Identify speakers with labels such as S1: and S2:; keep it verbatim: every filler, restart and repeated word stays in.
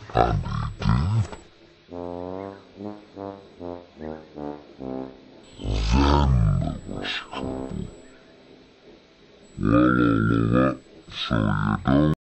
S1: And he did. Then there was trouble. Well, all of it, so you don't